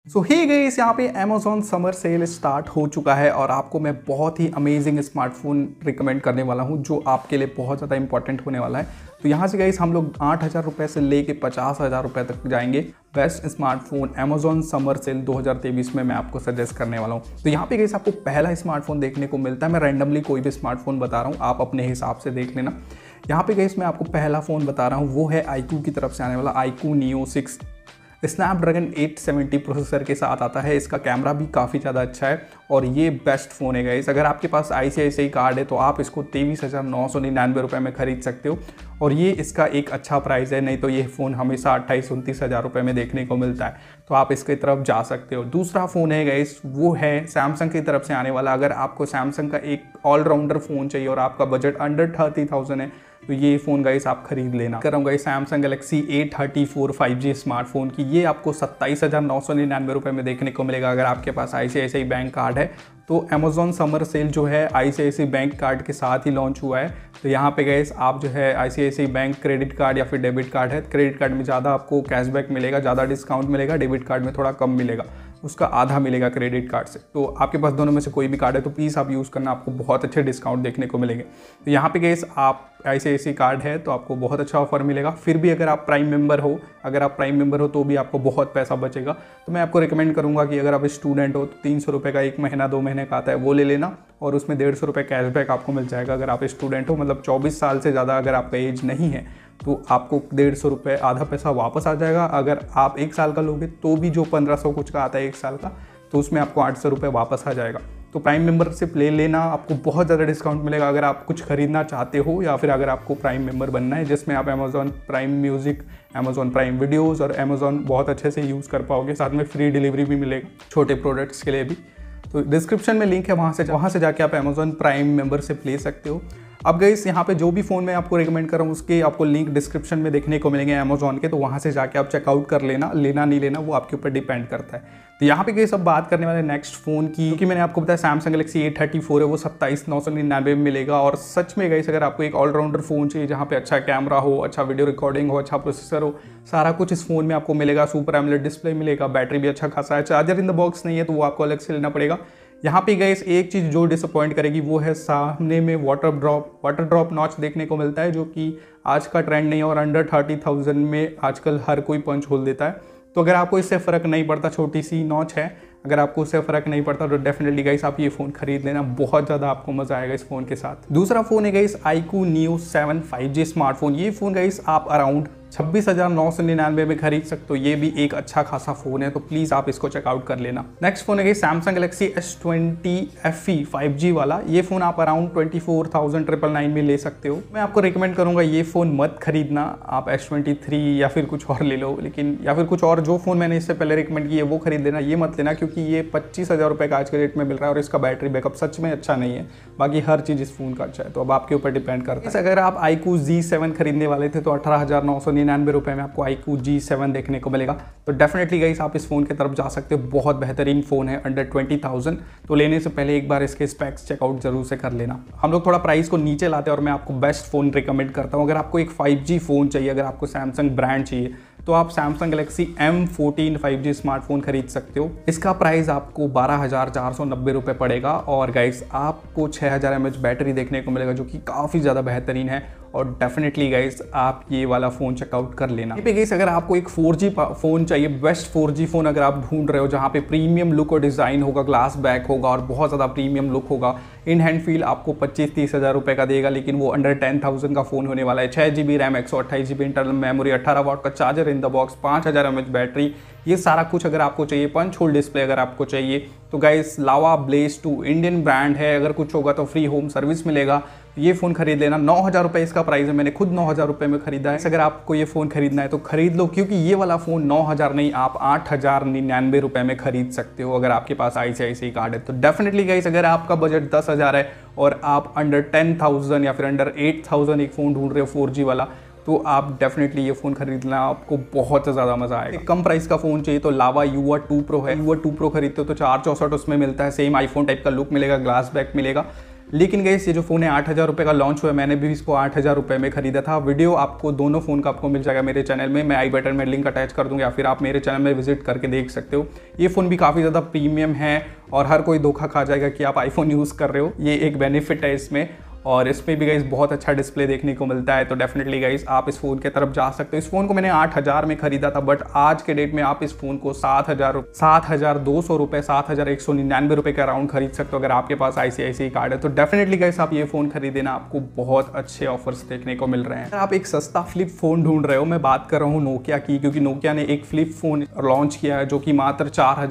सो hey guys, यहाँ पे Amazon summer cell start हो चुका है और आपको मैं बहुत ही अमेजिंग स्मार्टफोन रिकमेंड करने वाला हूँ जो आपके लिए बहुत ज़्यादा इंपॉर्टेंट होने वाला है। तो यहाँ से गाइस हम लोग 8,000 रुपये से लेके 50,000 रुपये तक जाएंगे। Best smartphone Amazon summer sale 2023 में मैं आपको सजेस्ट करने वाला हूँ। तो यहाँ पे गाइस आपको पहला स्मार्टफोन देखने को मिलता है। मैं रैंडमली कोई भी स्मार्टफोन बता रहा हूँ, आप अपने हिसाब से देख लेना। यहाँ पे गाइस मैं आपको पहला फ़ोन बता रहा हूँ, वो है iQOO की तरफ से आने वाला iQOO Neo 6 स्नैपड्रैगन 870 प्रोसेसर के साथ आता है। इसका कैमरा भी काफ़ी ज़्यादा अच्छा है और ये बेस्ट फ़ोन है गाइस। अगर आपके पास ICICI कार्ड है तो आप इसको 23,999 रुपये में ख़रीद सकते हो और ये इसका एक अच्छा प्राइस है। नहीं तो ये फ़ोन हमेशा 28-29 हज़ार रुपये में देखने को मिलता है, तो आप इसकी तरफ जा सकते हो। दूसरा फ़ोन है गाइस, वो है सैमसंग की तरफ से आने वाला। अगर आपको सैमसंग का एक ऑलराउंडर फ़ोन चाहिए और आपका बजट अंडर 30,000 है तो ये फ़ोन गाइस आप खरीद लेना। कर रहा हूँ guys Samsung Galaxy A34 5G smartphone की। ये आपको 27,999 रुपये में देखने को मिलेगा अगर आपके पास ICICI बैंक कार्ड है। तो अमेजोन समर सेल जो है ICICI बैंक कार्ड के साथ ही लॉन्च हुआ है। तो यहाँ पे गाइस आप जो है ICICI बैंक क्रेडिट कार्ड या फिर डेबिट कार्ड है, क्रेडिट कार्ड में ज़्यादा आपको कैशबैक मिलेगा, ज़्यादा डिस्काउंट मिलेगा, डेबिट कार्ड में थोड़ा कम मिलेगा, उसका आधा मिलेगा क्रेडिट कार्ड से। तो आपके पास दोनों में से कोई भी कार्ड है तो प्लीज़ आप यूज़ करना, आपको बहुत अच्छे डिस्काउंट देखने को मिलेंगे। तो यहाँ पे गाइस आप ICICI कार्ड है तो आपको बहुत अच्छा ऑफर मिलेगा। फिर भी अगर आप प्राइम मेंबर हो तो भी आपको बहुत पैसा बचेगा। तो मैं आपको रिकमेंड करूँगा कि अगर आप स्टूडेंट हो तो 300 रुपये का 1 महीना 2 महीने का आता है वो ले लेना और उसमें 150 रुपये कैशबैक आपको मिल जाएगा। अगर आप स्टूडेंट हो, मतलब 24 साल से ज़्यादा अगर आपका एज नहीं है तो आपको 150 रुपये आधा पैसा वापस आ जाएगा। अगर आप 1 साल का लोगे तो भी जो 1500 कुछ का आता है 1 साल का, तो उसमें आपको 800 रुपये वापस आ जाएगा। तो प्राइम मेंबरशिप ले लेना, आपको बहुत ज़्यादा डिस्काउंट मिलेगा अगर आप कुछ खरीदना चाहते हो या फिर अगर आपको प्राइम मेंबर बनना है, जिसमें आप Amazon prime music, Amazon prime videos और अमेजॉन बहुत अच्छे से यूज़ कर पाओगे। साथ में फ्री डिलीवरी भी मिलेगा छोटे प्रोडक्ट्स के लिए भी। तो डिस्क्रिप्शन में लिंक है, वहाँ से जाके आप अमेजॉन प्राइम मेंबरशिप ले सकते हो। अब गाइस यहाँ पे जो भी फ़ोन मैं आपको रिकमेंड कर रहा हूँ उसके आपको लिंक डिस्क्रिप्शन में देखने को मिलेंगे अमेजॉन के, तो वहाँ से जाके आप चेकआउट कर लेना। लेना नहीं लेना वो आपके ऊपर डिपेंड करता है। तो यहाँ पे गाइस अब बात करने वाले नेक्स्ट फ़ोन की, क्योंकि मैंने आपको बताया सैमसंग गैलेक्सी A34 है, वो 27,999 में मिलेगा। और सच में गाइस अगर आपको एक ऑलराउंडर फ़ोन चाहिए जहाँ पे अच्छा कैमरा हो, अच्छा वीडियो रिकॉर्डिंग हो, अच्छा प्रोसेसर हो, सारा कुछ इस फ़ोन में आपको मिलेगा। सुपर एमोलेड डिस्प्ले मिलेगा, बैटरी भी अच्छा खासा है, चार्जर इन द बॉक्स नहीं है तो वो आपको अलग से लेना पड़ेगा। यहाँ पे गाइस एक चीज़ जो डिसअपॉइंट करेगी वो है सामने में वाटर ड्रॉप नॉच देखने को मिलता है, जो कि आज का ट्रेंड नहीं है और अंडर 30,000 में आजकल हर कोई पंच होल देता है। तो अगर आपको इससे फ़र्क नहीं पड़ता, छोटी सी नॉच है, अगर आपको उससे फ़र्क नहीं पड़ता तो डेफिनेटली गाइस आप ये फ़ोन खरीद लेना, बहुत ज़्यादा आपको मज़ा आएगा इस फ़ोन के साथ। दूसरा फ़ोन है guys iQOO Neo 7 5G smartphone. ये फ़ोन गाइस आप अराउंड 26,999 में खरीद सकते हो। ये भी एक अच्छा खासा फ़ोन है, तो प्लीज़ आप इसको चेकआउट कर लेना। नेक्स्ट फ़ोन है Samsung Galaxy S20 FE 5G वाला। ये फ़ोन आप अराउंड 24,999 में ले सकते हो। मैं आपको रिकमेंड करूँगा ये फ़ोन मत खरीदना, आप S23 या फिर कुछ और ले लो, लेकिन या फिर कुछ और जो फ़ोन मैंने इससे पहले रिकमेंड किए वो खरीद लेना, ये मत लेना, क्योंकि ये 25,000 रुपये का आज के रेट में मिल रहा है और इसका बैटरी बैकअप सच में अच्छा नहीं है। बाकी हर चीज़ इस फ़ोन का अच्छा है, तो अब आपके ऊपर डिपेंड करता है। अगर आप iQOO G7 खरीदने वाले थे तो 18,999 रुपये में आपको iQOO G7 देखने को मिलेगा। तो डेफिनेटली गाइस आप इस फ़ोन की तरफ जा सकते हो, बहुत बेहतरीन फ़ोन है अंडर 20,000। तो लेने से पहले एक बार इसके स्पेक्स चेकआउट जरूर से कर लेना। हम लोग थोड़ा प्राइस को नीचे लाते हैं और मैं आपको बेस्ट फ़ोन रिकमेंड करता हूँ। अगर आपको एक 5G फ़ोन चाहिए, अगर आपको सैमसंग ब्रांड चाहिए तो आप Samsung Galaxy M14 5G smartphone खरीद सकते हो। इसका प्राइस आपको 12,490 रुपये पड़ेगा और गाइस आपको 6,000 mAh बैटरी देखने को मिलेगा, जो कि काफ़ी ज़्यादा बेहतरीन है। और डेफिनेटली गाइस आप ये वाला फ़ोन चेकआउट कर लेना। पे गाइस अगर आपको एक 4G फ़ोन चाहिए, बेस्ट 4G फ़ोन अगर आप ढूंढ रहे हो जहाँ पे प्रीमियम लुक और डिज़ाइन होगा, ग्लास बैक होगा और बहुत ज़्यादा प्रीमियम लुक होगा, इन हैंड फील आपको 25-30 हज़ार रुपये का देगा, लेकिन वो अंडर 10,000 का फ़ोन होने वाला है। 6GB RAM, 128GB internal memory, 18 watt का charger in the box, 5,000 mAh battery, ये सारा कुछ अगर आपको चाहिए, पंच होल डिस्प्ले अगर आपको चाहिए तो guys Lava Blaze 2 Indian brand है। अगर कुछ होगा तो फ्री होम सर्विस मिलेगा, ये फ़ोन खरीद लेना। 9,000 रुपये इसका प्राइस है, मैंने खुद 9,000 रुपये में खरीदा है। अगर आपको ये फ़ोन खरीदना है तो खरीद लो, क्योंकि ये वाला फ़ोन 9,000 नहीं, आप 8,099 रुपये में खरीद सकते हो अगर आपके पास ICICI कार्ड है। तो डेफिनेटली गाइस अगर आपका बजट 10,000 है और आप अंडर 10,000 या फिर अंडर 8,000 एक फ़ोन ढूंढ रहे हो 4G वाला, तो आप डेफिनेटली ये फ़ोन खरीदना, आपको बहुत ज़्यादा मज़ा आएगा। कम प्राइस का फ़ोन चाहिए तो लावा युवा 2 Pro है। युवा 2 Pro खरीदते हो तो 464 उसमें मिलता है, सेम आईफोन टाइप का लुक मिलेगा, ग्लास बैक मिलेगा। लेकिन गाइस ये जो फ़ोन है 8,000 रुपये का लॉन्च हुआ है, मैंने भी इसको 8,000 रुपये में खरीदा था। वीडियो आपको दोनों फ़ोन का आपको मिल जाएगा मेरे चैनल में, मैं आई बटन में लिंक अटैच कर दूँगा, या फिर आप मेरे चैनल में विजिट करके देख सकते हो। ये फ़ोन भी काफ़ी ज़्यादा प्रीमियम है और हर कोई धोखा खा जाएगा कि आप आईफोन यूज़ कर रहे हो, ये एक बेनिफिट है इसमें। और इसमें भी गाइस बहुत अच्छा डिस्प्ले देखने को मिलता है, तो डेफिनेटली गाइस आप इस फ़ोन की तरफ जा सकते हो। इस फ़ोन को मैंने 8,000 में खरीदा था, बट आज के डेट में आप इस फ़ोन को 7,200 रुपये, 7,199 रुपये के अराउंड खरीद सकते हो अगर आपके पास ICICI कार्ड है। तो डेफिनेटली गाइस आप ये फ़ोन खरीदे ना, आपको बहुत अच्छे ऑफर्स देखने को मिल रहे हैं। आप एक सस्ता फ्लिप फ़ोन ढूंढ रहे हो, मैं बात कर रहा हूँ नोकिया की, क्योंकि नोकिया ने एक फ्लिप फ़ोन लॉन्च किया है जो कि मात्र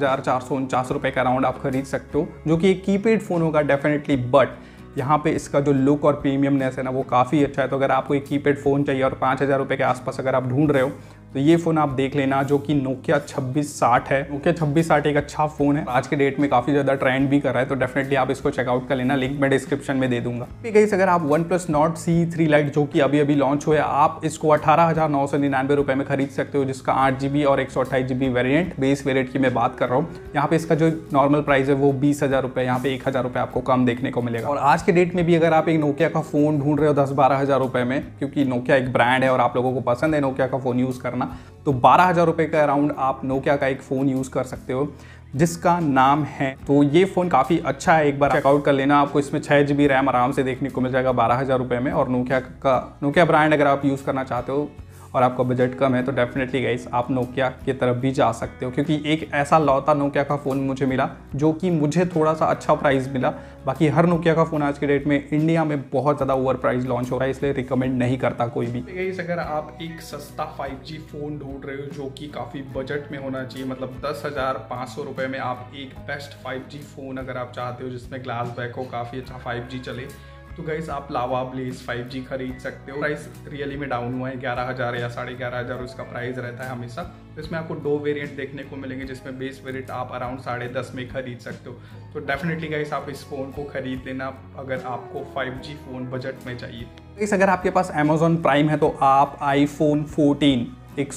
4,449 रुपये के अराउंड आप खरीद सकते हो, जो कि एक कीपैड फ़ोन होगा डेफिनेटली, बट यहाँ पे इसका जो लुक और प्रीमियमनेस है ना वो काफ़ी अच्छा है। तो अगर आपको एक कीपैड फ़ोन चाहिए और 5,000 रुपये के आसपास अगर आप ढूंढ रहे हो, तो ये फ़ोन आप देख लेना, जो कि नोकिया 2660 है। नोकिया 2660 एक अच्छा फ़ोन है, आज के डेट में काफ़ी ज़्यादा ट्रेंड भी कर रहा है, तो डेफिनेटली आप इसको चेकआउट कर लेना, लिंक मैं डिस्क्रिप्शन में दे दूंगा। गाइस अगर आप OnePlus Nord C3 Lite जो कि अभी लॉन्च हुआ है, आप इसको 18,999 रुपये में खरीद सकते हो, जिसका 8GB और 128GB वेरियंट, बेस वेरियंट की मैं बात कर रहा हूँ। यहाँ पे इसका जो नॉर्मल प्राइस है वो 20,000 रुपये, यहाँ पे 1,000 रुपये आपको कम देखने को मिलेगा। और आज के डेट में भी अगर आप एक नोकिया का फ़ोन ढूंढ रहे हो 10-12 हज़ार रुपये में, क्योंकि नोकिया एक ब्रांड है और आप लोगों को पसंद है नोकिया का फ़ोन यूज़ करना, तो 12,000 रुपये के अराउंड आप नोकिया का एक फ़ोन यूज़ कर सकते हो जिसका नाम है, तो ये फ़ोन काफ़ी अच्छा है, एक बार चेकआउट कर लेना। आपको इसमें 6GB रैम आराम से देखने को मिल जाएगा 12,000 रुपये में। और नोकिया ब्रांड अगर आप यूज़ करना चाहते हो और आपका बजट कम है, तो डेफिनेटली गाइस आप नोकिया की तरफ भी जा सकते हो, क्योंकि एक ऐसा लौता नोकिया का फ़ोन मुझे मिला जो कि मुझे थोड़ा सा अच्छा प्राइस मिला। बाकी हर नोकिया का फ़ोन आज के डेट में इंडिया में बहुत ज़्यादा ओवर प्राइस लॉन्च हो रहा है, इसलिए रिकमेंड नहीं करता कोई भी। गाइस अगर आप एक सस्ता 5G फ़ोन ढूंढ रहे हो जो कि काफ़ी बजट में होना चाहिए, मतलब 10,500 रुपये में आप एक बेस्ट 5G फ़ोन अगर आप चाहते हो जिसमें ग्लास बैक हो, काफ़ी अच्छा 5G चले, तो गाइस आप लावा ब्लेज 5G खरीद सकते हो। प्राइस रियली में डाउन हुआ है, 11,000 या 11,500 उसका प्राइस रहता है हमेशा। तो इसमें आपको 2 वेरिएंट देखने को मिलेंगे, जिसमें बेस वेरिएंट आप अराउंड 10.5 में खरीद सकते हो। तो डेफिनेटली गाइस आप इस फ़ोन को खरीद लेना अगर आपको 5G फ़ोन बजट में चाहिए। गाइस अगर आपके पास Amazon प्राइम है, तो आप iPhone 14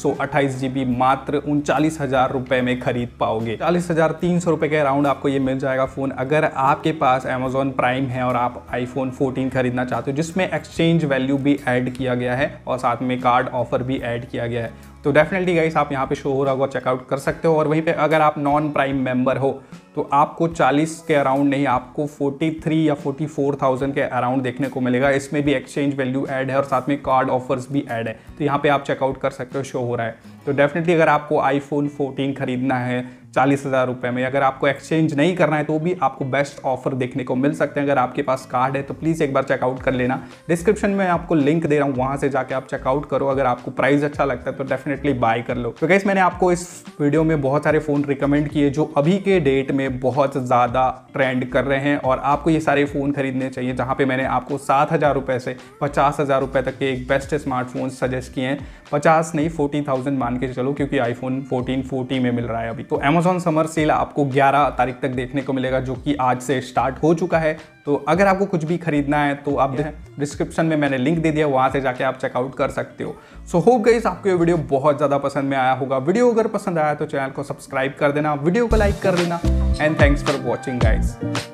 128GB मात्र 39,000 रुपये में खरीद पाओगे। 40,300 रुपये के अराउंड आपको ये मिल जाएगा फ़ोन, अगर आपके पास Amazon प्राइम है और आप iPhone 14 खरीदना चाहते हो, जिसमें एक्सचेंज वैल्यू भी ऐड किया गया है और साथ में कार्ड ऑफर भी ऐड किया गया है। तो डेफिनेटली गाइस आप यहाँ पे शो हो रहा होगा, चेकआउट कर सकते हो। और वहीं पे अगर आप नॉन प्राइम मेंबर हो, तो आपको 40 के अराउंड नहीं, आपको 43 या 44,000 के अराउंड देखने को मिलेगा। इसमें भी एक्सचेंज वैल्यू ऐड है और साथ में कार्ड ऑफर्स भी ऐड है, तो यहाँ पे आप चेकआउट कर सकते हो, शो हो रहा है। तो डेफिनेटली अगर आपको iPhone 14 खरीदना है 40,000 रुपये में, अगर आपको एक्सचेंज नहीं करना है, तो भी आपको बेस्ट ऑफर देखने को मिल सकते हैं। अगर आपके पास कार्ड है तो प्लीज़ एक बार चेकआउट कर लेना, डिस्क्रिप्शन में आपको लिंक दे रहा हूँ, वहाँ से जाके आप चेकआउट करो। अगर आपको प्राइस अच्छा लगता है तो डेफिनेटली बाय कर लो। तो गाइस मैंने आपको इस वीडियो में बहुत सारे फ़ोन रिकमेंड किए जो अभी के डेट में बहुत ज़्यादा ट्रेंड कर रहे हैं, और आपको ये सारे फ़ोन खरीदने चाहिए, जहाँ पे मैंने आपको 7,000 रुपये से 50,000 रुपये तक के एक बेस्ट स्मार्टफोन सजेस्ट किए हैं। 50 नहीं 40,000 मान के चलो, क्योंकि iPhone 14 40 में मिल रहा है अभी। तो Amazon समर सेल आपको 11 तारीख तक देखने को मिलेगा, जो कि आज से स्टार्ट हो चुका है। तो अगर आपको कुछ भी खरीदना है तो आप डिस्क्रिप्शन में मैंने लिंक दे दिया, वहाँ से जाके आप चेकआउट कर सकते हो। सो होप गाइस आपको ये वीडियो बहुत ज़्यादा पसंद में आया होगा। वीडियो अगर पसंद आया तो चैनल को सब्सक्राइब कर देना, वीडियो को लाइक कर देना, and thanks for watching guys.